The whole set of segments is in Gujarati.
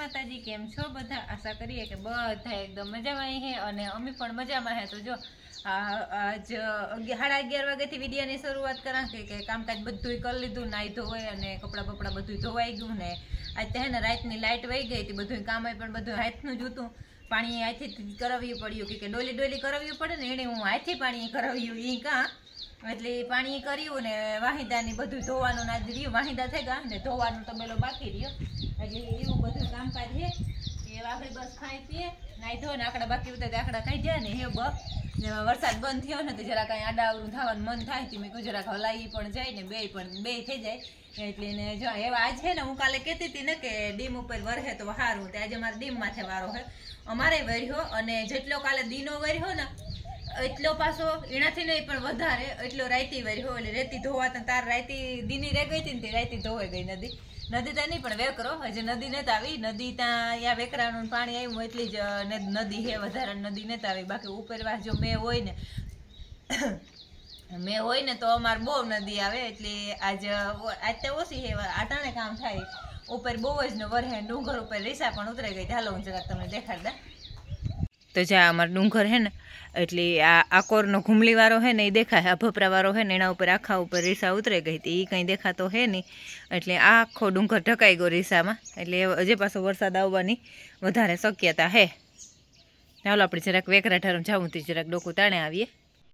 माताजी केम छो बधा आशा करिए कि बधा एकदम मजामां है अने अमी पण मजामां है। तो जो आज 11:30 वागे थी विडियोनी शरूआत करा के कामकाज बधुंय कर लीधुं, नाई धोवाई अने कपड़ा बपड़ा बधुंय धोवाई गयुं ने आज तो है ने रातनी लाइट वही गई थी, बधुंय काम पण बधुं हाथनुं ज हतुं। पाणी हाथी कराव्युं पड्युं के डोली डोली कराव्युं पड़े ने एने हुं हाथी पाणी कराव्युं ई का એટલે પાણી કર્યું ને વાહિદાની બધું ધોવાનું ના રહ્યું, વાહિદા થઈ ગયા ને ધોવાનું તો પેલો બાકી રહ્યો એટલે એવું બધું કામકાજ છે એ આપણે બસ ખાઈ પીએ નાઈ ધોઈને આકડા બાકી ઉતા આકડા ખાઈ જાય ને હે બસ ને વરસાદ બંધ થયો ને તો જરા કાંઈ આડાવરું થવાનું મન થાય તો મેં કીધું જરાક હલાઈ પણ જાય ને બે થઈ જાય એટલે ને જો એવા આજ છે ને હું કાલે કહેતી હતી ને કે ડીમ ઉપર વરહે તો સારું, તે આજે મારે ડીમ માથે વારો છે અમારે વર્યો અને જેટલો કાલે દીનો વર્યો ને એટલો પાછો એનાથી નહીં પણ વધારે એટલો રાયતી વર્યો એટલે રેતી ધોવા તાર રાયતી દીની રહી ગઈ હતી ને તે રાયતી ધોવાઈ ગઈ નદી તો નહીં પણ વેકરો હજી નદી નથી આવી, નદી ત્યાં યા વેકરાનું પાણી આવ્યું એટલી જ નદી છે, વધારે નદી નથી આવી। બાકી ઉપરવાસ જો મેં હોય ને તો અમારે બહુ નદી આવે એટલે આજ તો ઓછી છે, આટાણે કામ થાય ઉપર બહુ જ ને વરહે ડુંગર ઉપર રીસા પણ ઉતરાઈ ગઈ। હાલો હું જરાક તમને દેખાડતા। તો જ્યાં અમારો ડુંગર હે ને એટલે આ આકોરનો ઘૂમલી વાળો હે ને એ દેખાય, આ ભપરા વાળો હે ને એના ઉપર આખા ઉપર રીસા ઉતરાઈ ગઈ હતી, એ કંઈ દેખાતો હે નહીં એટલે આખો ડુંગર ઢકાઈ ગયો રીસામાં એટલે હજી પાછો વરસાદ આવવાની વધારે શક્યતા હે। ચાલો આપણે જરાક વેકરા ઠારમ જાવું તો જરાક ડોકું તાણે આવીએ।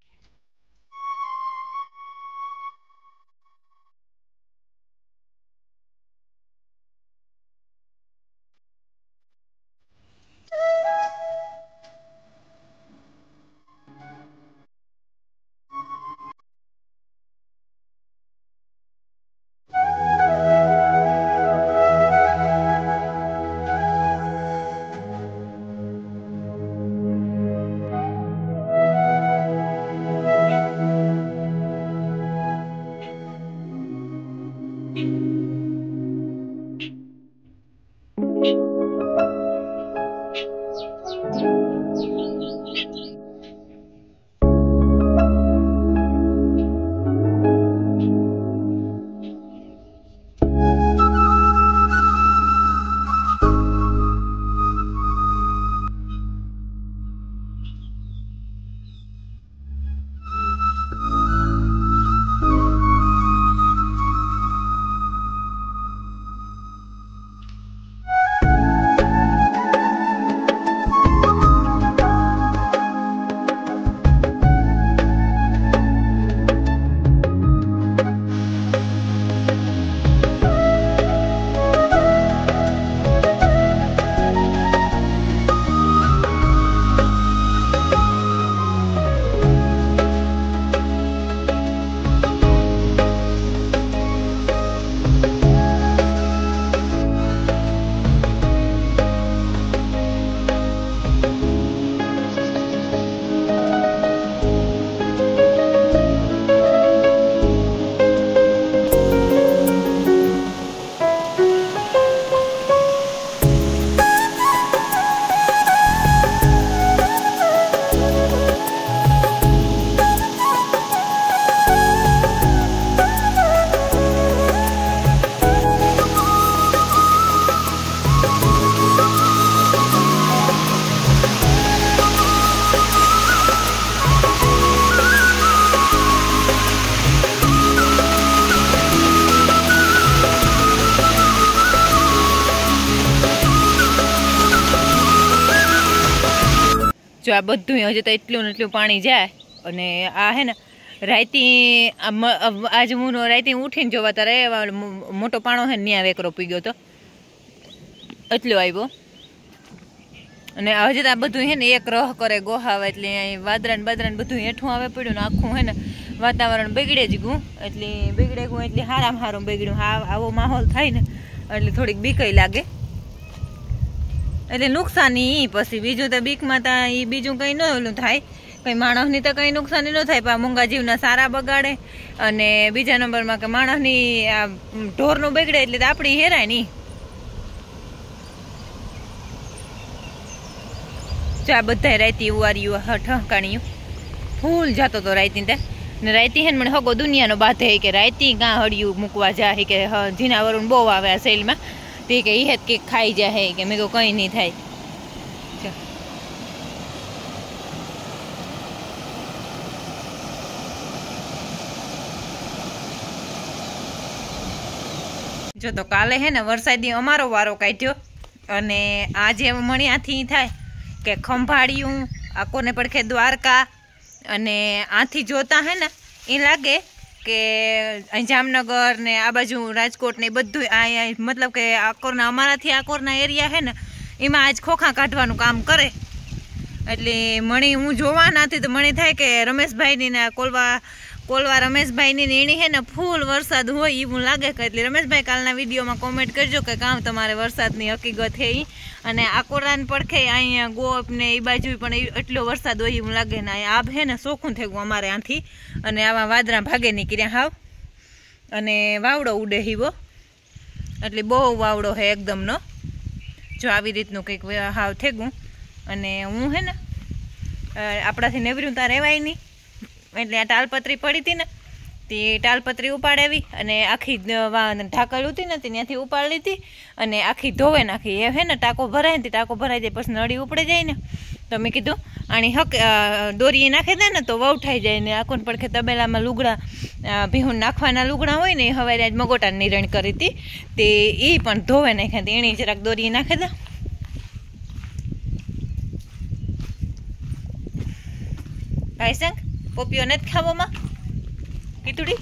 જો આ બધું હજી તો એટલું ને એટલું પાણી જાય અને આ હે ને રાયતી આજ હું રાયતી ઉઠીને જોવા તારે મોટો પાણો હે ને ત્યાં વેકરો પી ગયો તો એટલો આવ્યો અને હજી તો આ બધું હે ને એક રહ કરે ગોહાવે એટલે વાદરાને બાદરાને બધું હેઠું આવે પડ્યું ને આખું હે ને વાતાવરણ બગડે જ ગયું એટલે બગડે ગયું એટલે હારામાં હારું બગડ્યું। આવો માહોલ થાય ને એટલે થોડીક બીકઈ લાગે એટલે નુકસાની પછી બીજું તો બીકમાં તો એ બીજું કંઈ ન ઓલું થાય, કંઈ માણસની તો કંઈ નુકસાની ન થાય પણ મૂંગા જીવના સારા બગાડે અને બીજા નંબરમાં કે માણસની આ ઢોરનું બગડે એટલે તો આપણી હેરાય નહીં। જો આ બધા રાયતી ઉવાર્યું ઠકાણ્યું ફૂલ જતો તો રાયતી તે ને રાયતી હે ને મને હગો દુનિયાનો બાધે કે રાયતી કાં હળિયું મૂકવા જાય કે જીનાવરું બહુ આવે આ શૈલમાં તે કે ઈ હેત કે ખાઈ જાય કે મેં કહું કંઈ નહીં થાય। जो तो काले है ने वरसादी अमारो वारो काढ्यो अने आज मणियाथी थाय के खंभाळिયું आकोने પડખે द्वारका अने आथी जोता है ने ए लागे के जामनगर ने आ बाजू राजकोट ने बधुं आ मतलब के आकोरना अमाराथी आकोरना एरिया है ने एमां आज खोखा काढवानुं काम करे एटले मणी हूँ जोवा नथी तो मणी थाय के रमेशभाई नी ने कोलवा रमेशभाई नी एनी है ने फूल वरसाद होय एवुं लागे के एटले रमेशभाई कालना विडियो में कॉमेंट करजो के काम तमारे वरसादनी हकीकत है ई अने आकोरान પડખે अहींया गोप ने ई बाजू पण एटलो वरसाद होय एवुं लागे ने आब है ने सोखुं थई गयुं अमारे आंथी अने आवा वादरा भागे નીકળ્યા हाव अने वावड़ो उडे हीवो एटले बहु वावड़ो है एकदम नो जो आवी रीतनुं कंईक हाव थई गयुं अने हूँ है ने आपणाथी नेवर्युं तां रहेवाय नहीं એટલે આ ટાલપત્રી પડી હતી ને તે ટાલપત્રી ઉપાડાવી અને આખી ઢાંકલ હતી ને ત્યાંથી ઉપાડી લીધી અને આખી ધોવે નાખી એ હે ને ટાંકો ભરાય ને ટાંકો ભરાઈ જાય પછી નળી ઉપડી જાય ને તો મેં કીધું આની હક દોરી નાખી દે ને તો વવઠાઈ જાય ને આખું પડખે તબેલામાં લુગડા ભીહું નાખવાના લુગડા હોય ને એ હવે આજ મગોટાની નિરણ કરી હતી તે એ પણ ધોવે નાખ્યા એની જરાક દોરી નાખી દે ભાઈ સંગ पोपियो ने खावो मां कीतुड़ी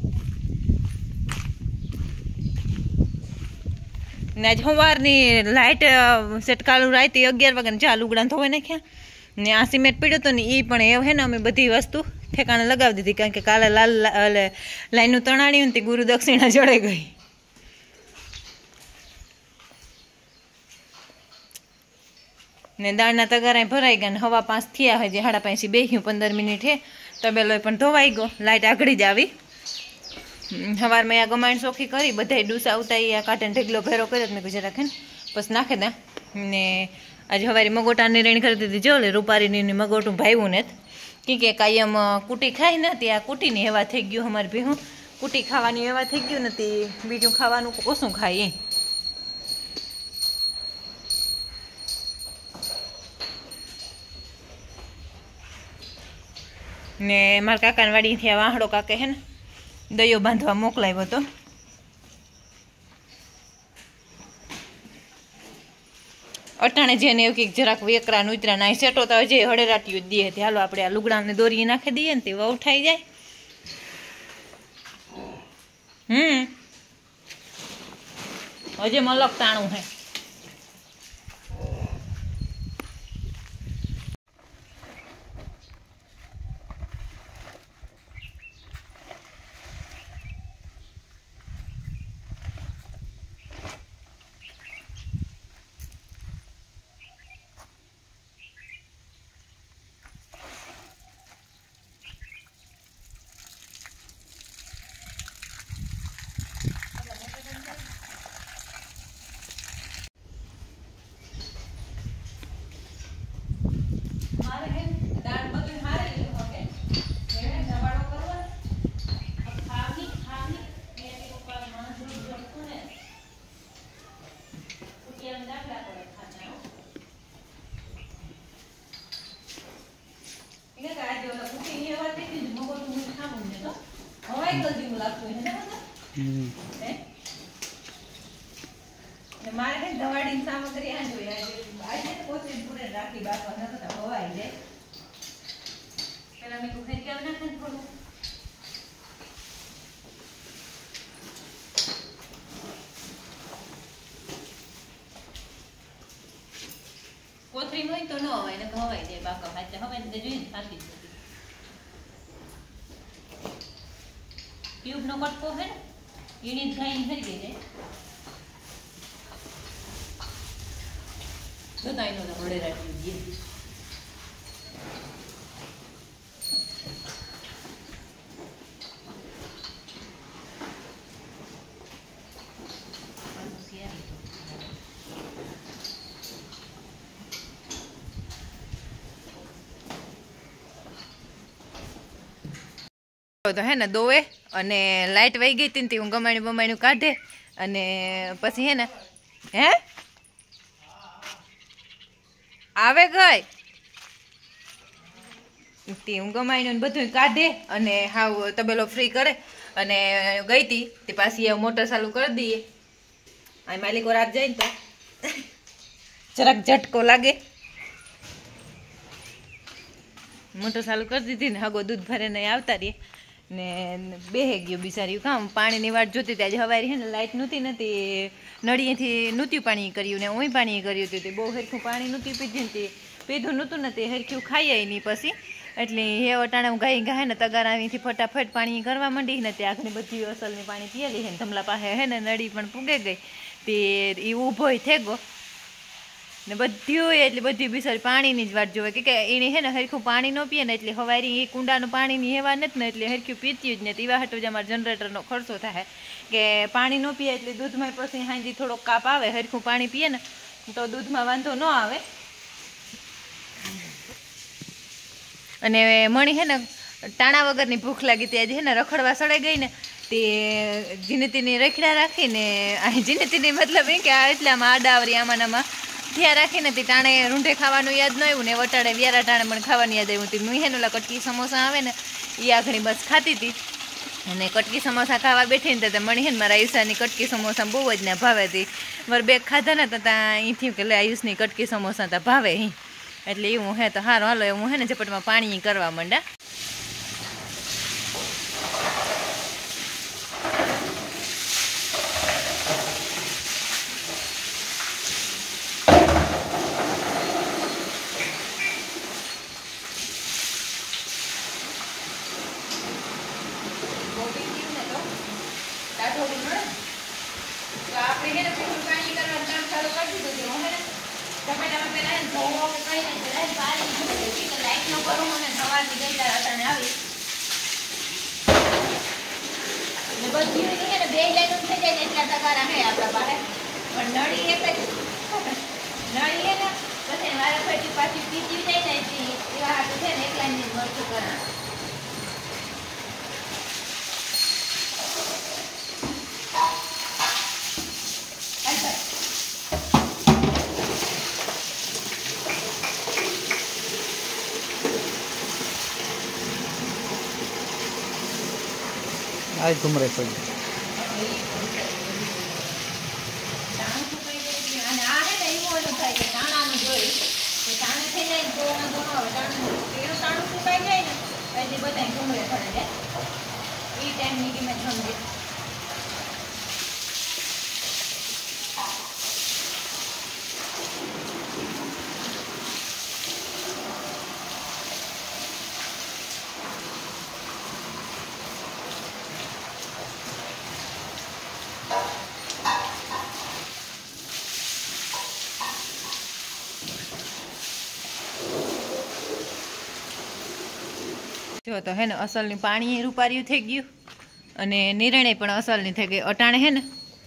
ने आज हवारनी लाइट सेट कालू राते 11 वागे चा लुगड़ा धोवे नाख्या ने आ सीमेंट पड्यो तो ने ई पण एव है ने अमे बधी वस्तु ठेकाणे लगावी दीधी कारण के काले लाल लाइनू तणाणी ने गुरु दक्षिणा जड़े गई ने दाळना तगारा भराई गया हवा 5 थया है जे 5:30 बेह्યું 15 मिनिट है तबेलो पण धोवाई गयो लाइट आगड़ी ज आवी हवार में आ गमाण सोखी करी बधाय डूसा उताई आ काटन ढेगलो भेरो कर्यो ने गुजरा रखे बस नाखे दे ने आज हवारी मगोटा ने रेण कर दीधी जो ले रूपारी नी मगोटू भाईवू ने के कायम कूटी खाई ने त्या कूटी नी हेवा थई गयो हमार भेहू कूटी खावानी हेवा थई गयो नती बीजू खावानुं ओछुं खाई ने मार काका वाड़ी थी वाहड़ो काके है ने दयो बांधवा मोकलाव्यो तो अटाणे जेने एवं कि जराक वेकरा उतरा ना सेटो तो जे हड़ेराटियो दे हालो आपणे आ लुगड़ा ने दोरी नाखी दीए ने ते ववठाई जाय हजे मलक ताणुं है दवाड़ी सामग्री आज कोशिश पूरे राखी बापा न हवाई जाए पहला मैं कुछ क्या बना थोड़ा कोथरी होय तो न हवाई ने हवाई जाए बापा हाथ हवाई दे जोई साथी ट्यूब नो कटको है यूनिट खाई भरी गई है तो ताई नो बड़े राटी दिए तो है ने दोवे अने लाइट वही गई थी हूँ गमाणी बमाणी काढ़े अने पछी है ने હે આવે ગઈ તે હું ગમાઈને બધું કાઢે અને હાવ તબેલો ફ્રી કરે અને ગઈ હતી તે પાછી મોટર ચાલુ કરી દઈએ. આ માલિકો રાત જાય ને તો જરાક ઝટકો લાગે. મોટર ચાલુ કરી દીધી ને હગો દૂધ ભરે નહીં આવતા રહીએ ને બેહે ગયો બિચાર્યું કામ પાણીની વાટ જોતી હતી. આજે હવારી હે ને લાઇટ નહોતી નળીએથી નૂત્યું પાણી કર્યું ને હું પાણી કર્યું હતું. તે બહુ હરખું પાણી નહોતું પીધું ને તે પીધું નહોતું ને તે હરખું ખાઈએ નહીં પછી એટલે હે વટાણે હું ગાઈ ગાય ને તગારાવીથી ફટાફટ પાણી કરવા માંડી ને તે આખની બધી અસલની પાણી પીએલી હે ને ધમલા પાસે હે ને નળી પણ પૂગે ગઈ તે એ ઊભો થઈ ગયો ને બધું એટલે બધી બિચારી પાણીની જ વાટ જોવે કે એને હે ને હરખું પાણી ન પીએ ને એટલે હવારી એ કુંડાનું પાણીની હેવા નથી ને એટલે હરખું પીતી જ ને એવા હાટું જ અમારા જનરેટરનો ખર્ચો થાય કે પાણી ન પીએ એટલે દૂધમાં પછી હાંજી થોડોક કાપ આવે. હરખું પાણી પીએ ને તો દૂધમાં વાંધો ન આવે. અને મણી હે ને ટાણા વગરની ભૂખ લાગી તે આજે હે ને રખડવા સડાઈ ગઈ ને તે જીનતીની રખડા રાખીને જીનતીની મતલબ એ કે આ એટલામાં આડાવરી આમાં ધ્યાન રાખીને તે ટાણે રૂંઢે ખાવાનું યાદ ન આવ્યું ને વટાડે વ્યારા ટાણે પણ ખાવાની યાદ આવ્યું હતું. મેં હેનુલા કટકી સમોસા આવે ને એ આખણી બસ ખાતી હતી અને કટકી સમોસા ખાવા બેઠી ને તો મણી હે ને મારા આયુષાની કટકી સમોસા બહુ જ ને ભાવે હતી. મારે બેગ ખાધા ને તો ત્યાં અહીં થયું કે લે આયુષની કટકી સમોસા તો ભાવે અહીં એટલે એવું હે તો સારું હાલો હું હે ને ઝપટમાં પાણી કરવા માંડા. आज घूम रहे पड़ी જો તો હે ને અસલની પાણી રૂપાર્યું થઈ ગયું અને નિરણે પણ અસલની થઈ ગઈ. અટાણે હે ને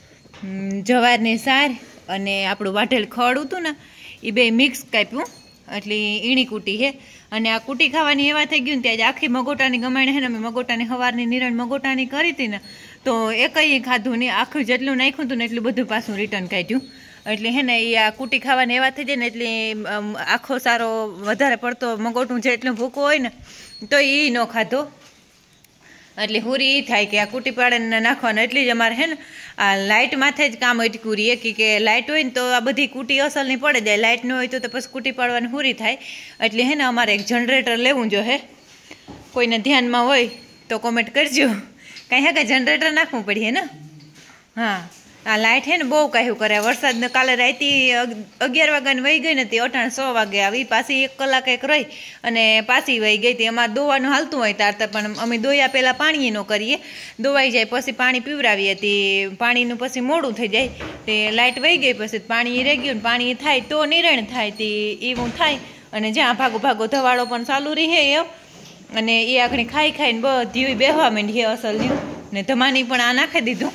જવારની સાર અને આપણું વાઢેલ ખડ હતું ને એ બે મિક્સ કાપ્યું એટલે ઈણી કૂટી હે અને આ કૂટી ખાવાની એવા થઈ ગયું ને ત્યાં આખી મગોટાની ગમાણી હે ને અમે મગોટાની સવારની નિરણ મગોટાની કરી હતી ને તો એકય ખાધું નહીં. આખું જેટલું નાખ્યું હતું ને એટલું બધું પાછું રિટર્ન કાઢ્યું એટલે હે ને એ આ કૂટી ખાવાની એવા થઈ જાય ને એટલે આખો સારો વધારે પડતો મગોટું જેટલું ભૂકો હોય ને તો એ ન ખાધો એટલે હુરી એ થાય કે આ કૂટી પાડીને નાખવાનું. એટલી જ અમારે હે ને આ લાઇટ માથે જ કામ અટકું રહીએ કે લાઇટ હોય ને તો આ બધી કૂટી અસલની પડે જાય, લાઇટ ન હોય તો પછી કૂટી પાડવાની હુરી થાય. એટલે હે ને અમારે એક જનરેટર લેવું જો હે, કોઈને ધ્યાનમાં હોય તો કોમેન્ટ કરજો. કાંઈ હે કે જનરેટર નાખવું પડીએ ને. હા આ લાઇટ હે ને બહુ કાંઈ કરે. વરસાદ કાલે રાતી 11 વાગ્યાની વહી ગઈ ને તે 6 વાગે આવી, પાછી 1 કલાક એક રહી અને પાછી વહી ગઈ હતી. અમારે દોવાનું હાલતું હોય તારતા પણ અમે દોયા પહેલાં પાણી ન કરીએ, દોવાઈ જાય પછી પાણી પીવડાવીએ તે પાણીનું પછી મોડું થઈ જાય તે લાઇટ વહી ગઈ પછી પાણી રહી ગયું. પાણી થાય તો નિરણ થાય તે એવું થાય અને જ્યાં ભાગો ભાગો ધવાળો પણ ચાલુ રહે એમ અને એ આખણી ખાઈ ખાઈને બધી બેહવા માંડી અસલની ને ધમાની પણ આ નાખી દીધું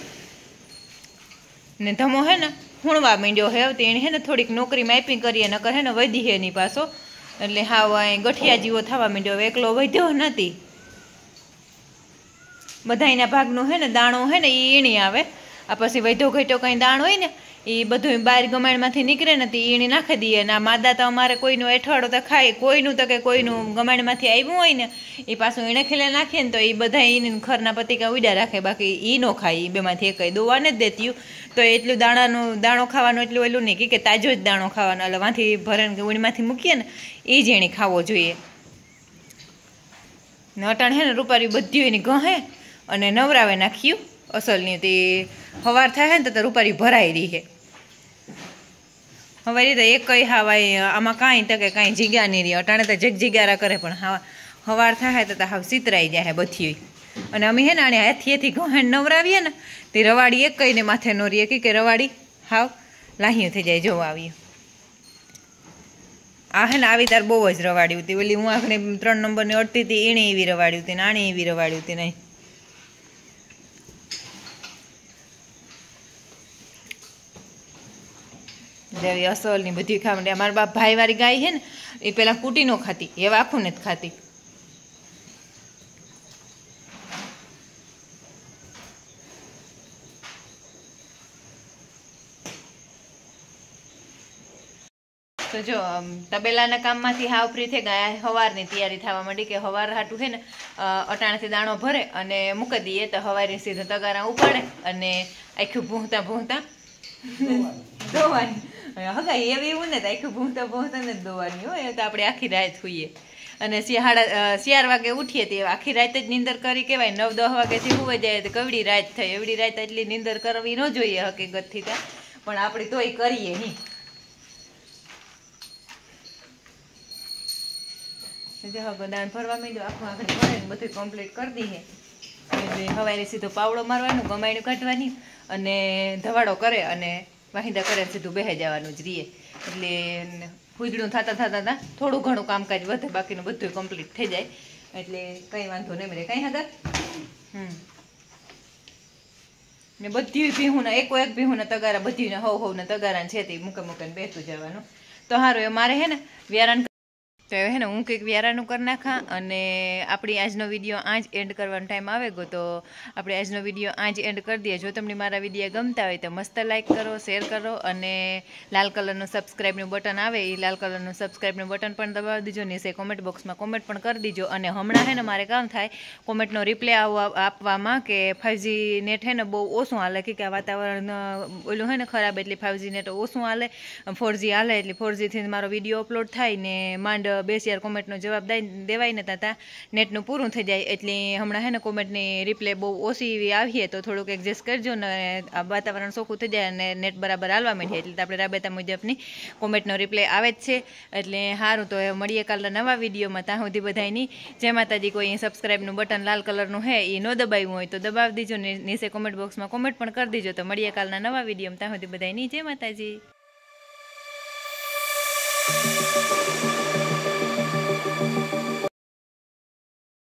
ને ધમો હે ને હુણવા માંડ્યો હે. તેને હે ને થોડીક નોકરીમાં આપી કરીએ નકર હે ને વધી હે ની પાછો એટલે હાવ ગઠિયા જેવો થવા માંડ્યો. હવે એકલો વધ્યો નથી. બધાના ભાગનો હે ને દાણો હે ને એ ઈણી આવે. આ પછી વધ્યો ઘટ્યો કંઈ દાણ હોય ને એ બધું બહાર ગમાણમાંથી નીકળે ને તે ઈણી નાખી દઈએ. અને આ માદા તો અમારે કોઈનું એઠવાડો તો ખાય, કોઈનું તો કે કોઈનું ગમાણમાંથી આવ્યું હોય ને એ પાછું ઈણે ખીલે નાખીએ ને તો એ બધા એને ખરના પતિકા ઉડા રાખે, બાકી એ ન ખાય. એ બેમાંથી એક દોવા નથી દેતી. તો એટલું દાણો ખાવાનું એટલું એલું નહીં કે તાજો જ દાણો ખાવાનો, એટલે વાંથી ભરે ઊણીમાંથી મૂકીએ ને એ જ એણે ખાવો જોઈએ. ને અટાણ હે ને રૂપારી બધી એની ગહે અને નવરાવે નાખ્યું અસલની. તે સવાર થાય ને તો રૂપારી ભરાઈ રહી હે. હવે રીતે એક કઈ હાવાય આમાં કાંઈ તો કે કાંઈ જીગા નહીં રહી. અટાણે તો જગ જીગારા કરે, પણ સવાર થાય તો હાવ સીતરાઈ જાય બધી. અને અમે હે ને આને હાથીએથી ઘહેણ નવરાવીએ ને તે રવાડી એક કઈને માથે ન રહીએ કે રવાડી હાવ લાહિયું થઈ જાય. જોવા આવીએ આ હે ને આવી તાર બહુ જ રવાડ્યું હતી. ઓલી હું આખને 3 નંબરની અડતી હતી એણે એવી રવાડ્યું હતી ને આણે એવી રવાડ્યું હતી નહીં. જેવી અસલ ની બધી ખાવા. અમારા બાપ ભાઈ વાળી ગાય છે ને એ પેલા કૂટી નો ખાતી, એવા આખું નથી ખાતી. તો જો તબેલાના કામમાંથી હાવ ફ્રી થઈ ગયા, સવારની તૈયારી થવા માંડી કે સવાર હાટું છે ને અટાણેથી દાણો ભરે અને મૂકી દઈએ તો સવારે સીધો તગારા ઉપાડે અને આખું ભૂંતા ધોવાની. હગાઈ એવી એવું ને આખું ભૂંતા ને ધોવાની હોય. તો આપણે આખી રાત હોઈએ અને 4 વાગે ઉઠીએ તે આખી રાત જ નીંદર કરી કહેવાય. 9-10 વાગ્યાથી સુવાઈ જાય તો કવડી રાત થાય. એવડી રાત એટલી નીંદર કરવી ન જોઈએ હકીકતથી, પણ આપણે તોય કરીએ નહીં. દાણ ભરવા માંડ્યો, આખું આખડી ભરે ને બધું કમ્પ્લીટ કરી દઈએ. એટલે સવારે સીધો પાવડો મારવાનો, ગમાયણું કાઢવાની અને ધવાડો કરે અને વાહિંદા કરે સીધું બેહી જવાનું જ રહીએ. એટલે ફૂજડું થતા થોડું ઘણું કામકાજ વધે, બાકીનું બધું કમ્પ્લીટ થઈ જાય. એટલે કંઈ વાંધો નહીં મળે. કંઈ હતા ને બધી ભીહું એક ભીહું તગારા બધીને હવને તગારા છે તે મૂકે બેસતું જવાનું. તો સારું એ મારે હે ને વ્યારાન તો હે ને હું કંઈક વ્યારાનું કરી નાખા. અને આપણી આજનો વિડીયો આ જ એન્ડ કરવાનો ટાઈમ આવે ગયો, તો આપણે આજનો વિડીયો આ જ એન્ડ કરી દઈએ. જો તમને મારા વિડીયો ગમતા હોય તો મસ્ત લાઈક કરો, શેર કરો અને લાલ કલરનું સબસ્ક્રાઈબનું બટન આવે એ લાલ કલરનું સબસ્ક્રાઈબનું બટન પણ દબાવી દીજો. નીચે કોમેન્ટ બોક્સમાં કોમેન્ટ પણ કરી દીજો. અને હમણાં હે ને મારે કામ થાય કોમેન્ટનો રિપ્લાય આપવામાં કે 5G નેટ હે ને બહુ ઓછું હાલે, કે આ વાતાવરણ ઓલું હે ને ખરાબ એટલે 5G નેટ ઓછું હાલે, 4G હાલે એટલે 4Gથી મારો વિડીયો અપલોડ થાય ને માંડ 2-4 કોમેન્ટનો જવાબ દેવાય ને ત્યાં નેટનું પૂરું થઈ જાય. એટલે હમણાં હે ને કોમેન્ટની રિપ્લે બહુ ઓછી એવી આવીએ તો થોડુંક એડજસ્ટ કરજો ને. આ વાતાવરણ ચોખ્ખું થઈ જાય અને નેટ બરાબર હાલવા માંડે એટલે આપણે રાબેતા મુજબની કોમેન્ટનો રિપ્લે આવે જ છે. એટલે સારું, તો મળીએ કાલના નવા વિડીયોમાં. ત્યાં સુધી બધાની જય માતાજી. કોઈ સબસ્ક્રાઈબનું બટન લાલ કલરનું હે એ ન દબાવ્યું હોય તો દબાવી દીજો ને નીચે કોમેન્ટ બોક્સમાં કોમેન્ટ પણ કરી દીજો. તો મળીએ કાલના નવા વિડીયોમાં. ત્યાં સુધી બધાની જય માતાજી.